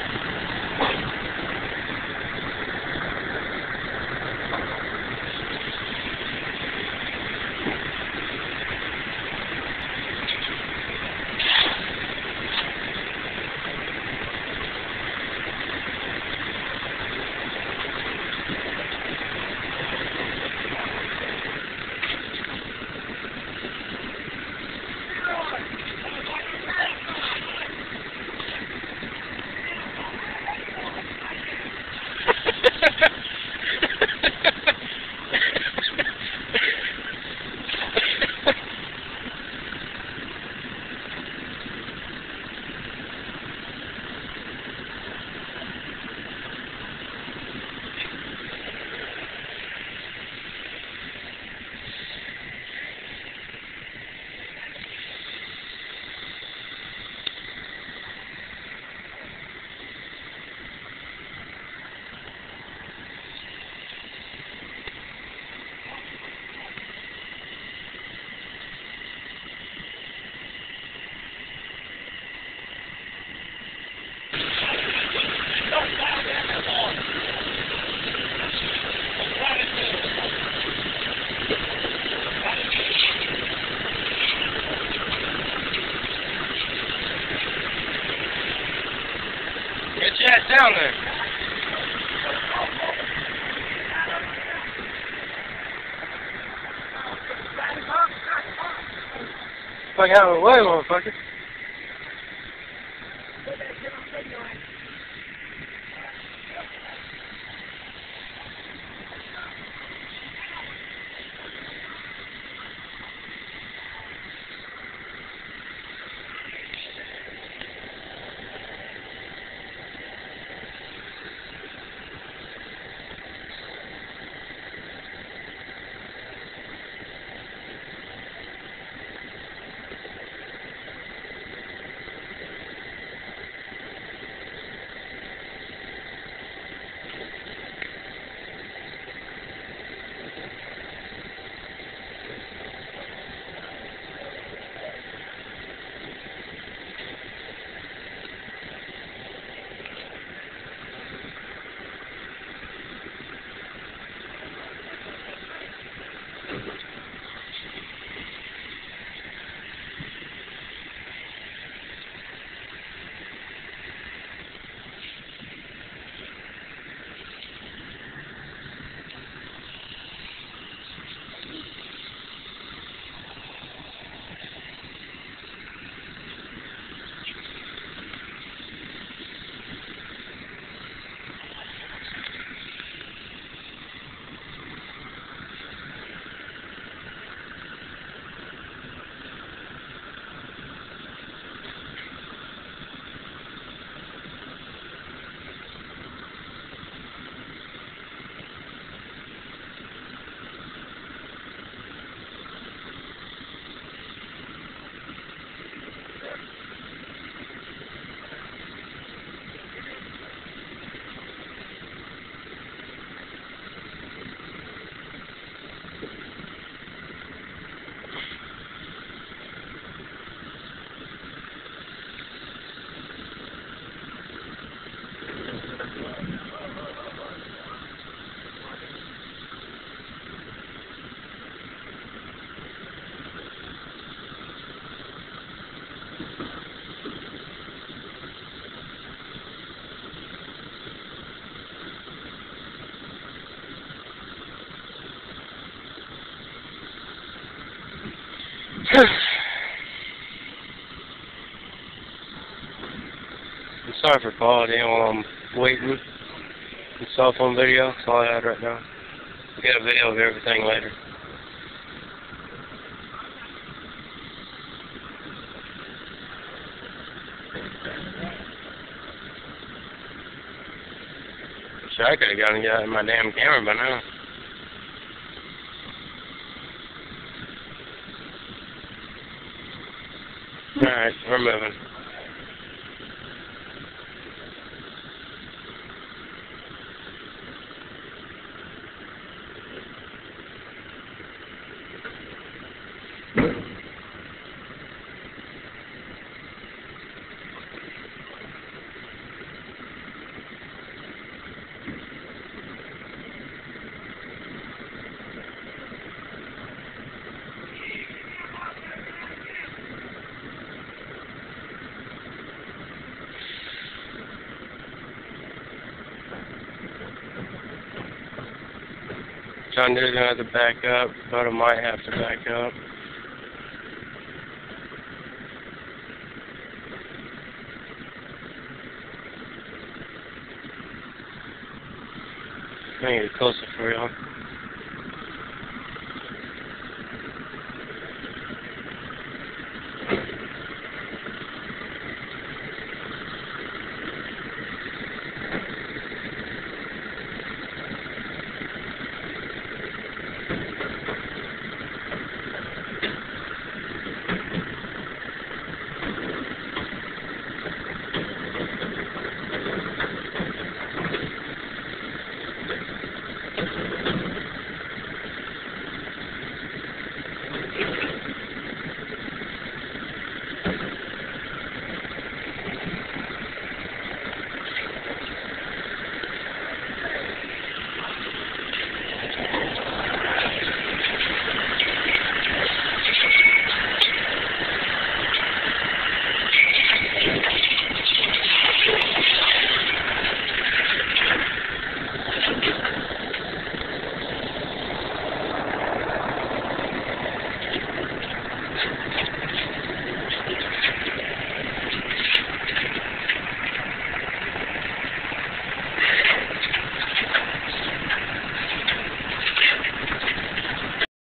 Get your ass down there. Fuck out of the way, motherfucker. I'm sorry for quality while I'm waiting. The cell phone video, that's all I had right now. We'll get a video of everything later. Sure, I could have gotten it in my damn camera by now. Alright, we're moving. John Deere's gonna have to back up. Dakota might have to back up. I need it closer for y'all.